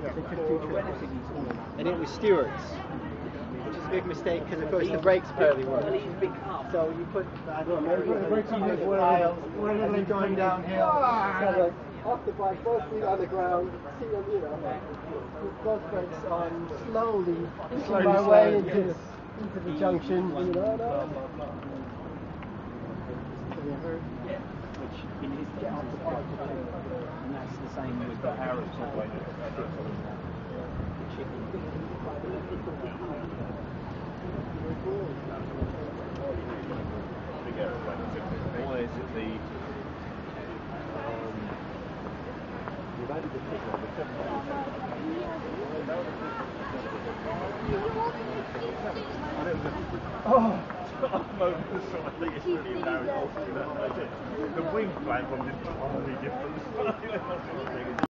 and it was Stewart's, which is a big mistake because of course the brakes barely work. So you put the brakes on the piles, and you're going downhill, kind of off the bike, both feet on the ground, with both brakes on, slowly my way into the junction. Which in his get off the bike, and that's the same with the Arabs. Or is it the the wing plan was entirely different.